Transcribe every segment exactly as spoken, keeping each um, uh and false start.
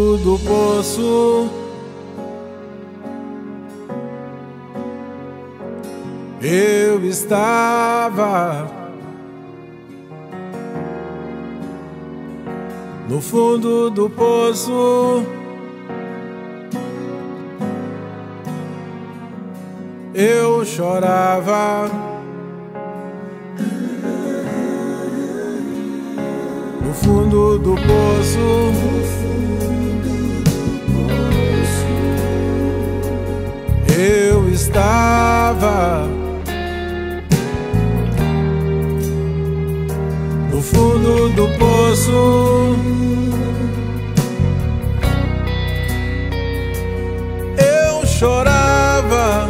fundo do poço, eu estava. No fundo do poço, eu chorava. No fundo do poço, eu estava. No fundo do poço, eu chorava.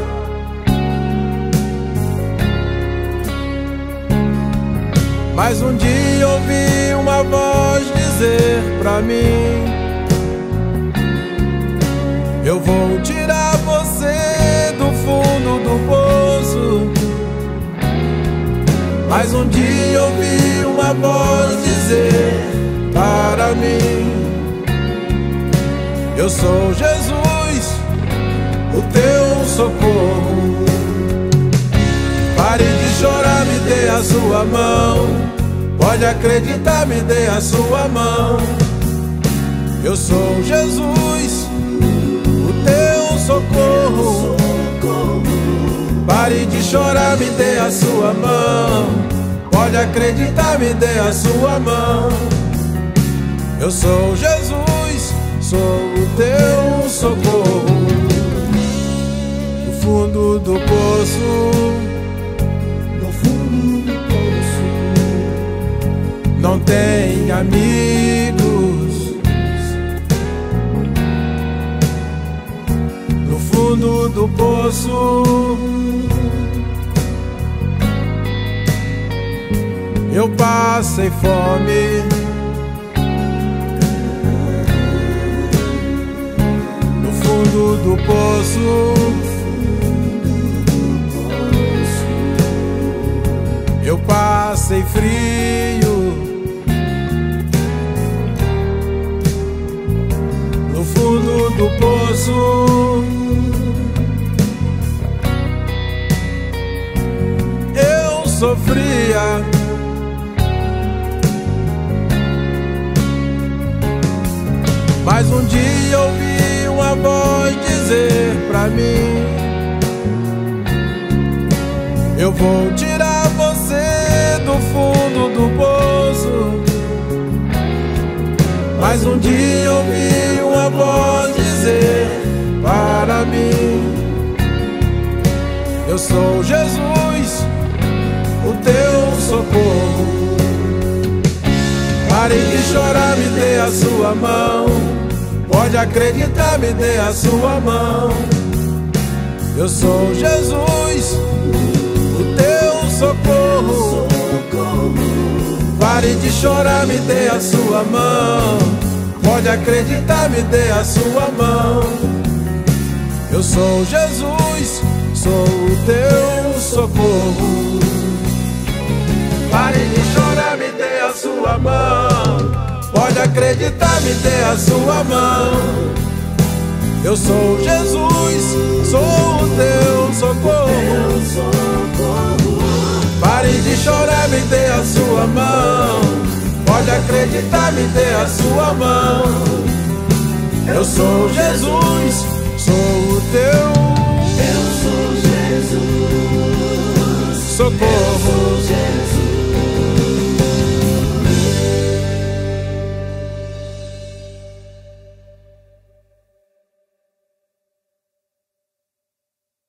Mas um dia ouvi uma voz dizer pra mim: eu vou tirar você do fundo do poço. Mas um dia ouvi uma voz dizer para mim: eu sou Jesus, o teu socorro. Pare de chorar, me dê a sua mão. Pode acreditar, me dê a sua mão. Eu sou Jesus, o teu socorro. Pare de chorar, me dê a sua mão. Pode acreditar, me dê a sua mão. Eu sou Jesus, sou o teu socorro. No fundo do poço, no fundo do poço, não tem amigos. No fundo do poço, eu passei fome. No fundo do poço, eu passei frio. No fundo do poço, eu sofria. Mas um dia ouvi uma voz dizer pra mim: eu vou tirar você do fundo do poço. Mas um dia ouvi uma voz dizer para mim: eu sou Jesus, o teu socorro. Pare de chorar, me dê a sua mão. Pode acreditar, me dê a sua mão. Eu sou Jesus, o teu socorro. Pare de chorar, me dê a sua mão. Pode acreditar, me dê a sua mão. Eu sou Jesus, sou o teu socorro. Pare de chorar, me dê a sua mão. Pode acreditar, me dê a sua mão. Eu sou Jesus, sou o teu socorro. Pare de chorar, me dê a sua mão. Pode acreditar, me dê a sua mão. Eu sou Jesus,